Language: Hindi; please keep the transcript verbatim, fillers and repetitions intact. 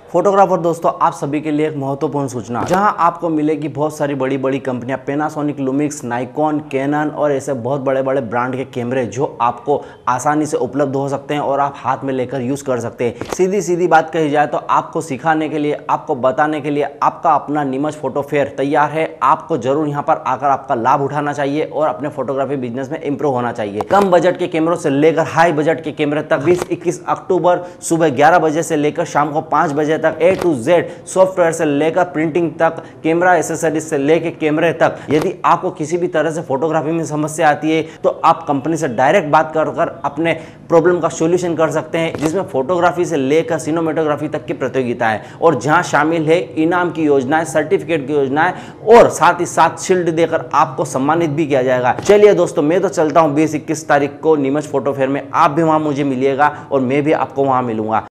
फोटोग्राफर दोस्तों आप सभी के लिए एक महत्वपूर्ण सूचना, जहां आपको मिलेगी बहुत सारी बड़ी बड़ी कंपनियां, पैनासोनिक, लुमिक्स, नाइकॉन, कैनन और ऐसे बहुत बड़े बड़े ब्रांड के कैमरे जो आपको आसानी से उपलब्ध हो सकते हैं और आप हाथ में लेकर यूज कर सकते हैं। सीधी सीधी बात कही जाए तो आपको सिखाने के लिए, आपको बताने के लिए आपका अपना नीमच फोटो फेयर तैयार है। आपको जरूर यहाँ पर आकर आपका लाभ उठाना चाहिए और अपने फोटोग्राफी बिजनेस में इंप्रूव होना चाहिए। कम बजट के कैमरों से लेकर हाई बजट के कैमरे तक बीस इक्कीस अक्टूबर सुबह ग्यारह बजे से लेकर शाम को पाँच बजे तक ए टू जेड सॉफ्टवेयर से लेकर प्रिंटिंग तक, कैमरा एसेसरीज से लेकर कैमरे तक। यदि आपको किसी भी तरह से फोटोग्राफी में समस्या आती है तो आप कंपनी से डायरेक्ट बात कर कर अपने प्रॉब्लम का सॉल्यूशन कर सकते हैं, जिसमें फोटोग्राफी से लेकर सिनेमेटोग्राफी तक की प्रतियोगिता है और जहां शामिल है इनाम की योजनाएं, सर्टिफिकेट की योजनाएं और साथ ही साथ शील्ड देकर आपको सम्मानित भी किया जाएगा। चलिए दोस्तों, मैं तो चलता हूं बीस इक्कीस तारीख को नीमच फोटो फेयर में, आप भी वहां मुझे मिलिएगा और मैं भी आपको वहां मिलूंगा।